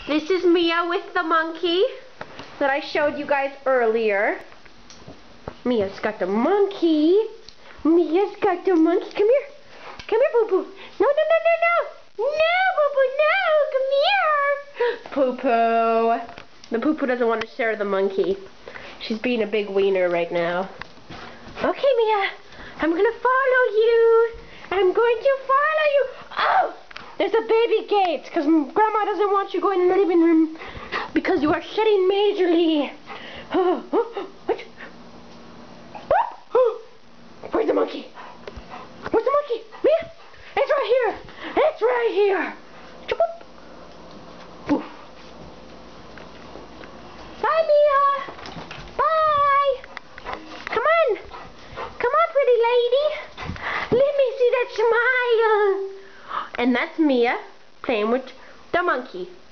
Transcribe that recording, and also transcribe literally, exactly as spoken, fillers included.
This is Mia with the monkey that I showed you guys earlier. Mia's got the monkey. Mia's got the monkey. Come here. Come here, Boo Boo. No, no, no, no, no. No, Boo Boo, no. Come here. Poo Poo. The Poo Poo doesn't want to share the monkey. She's being a big wiener right now. Okay, Mia. I'm going to follow you. I'm going to follow you. Oh! There's a baby gate, because Grandma doesn't want you going in the living room, because you are shedding majorly. Oh, oh, what? Oh, where's the monkey? Where's the monkey? Mia? It's right here. It's right here. Oof. Bye, Mia. Bye. Come on. Come on, pretty lady. Let me see that smile. And that's Mia playing with the monkey.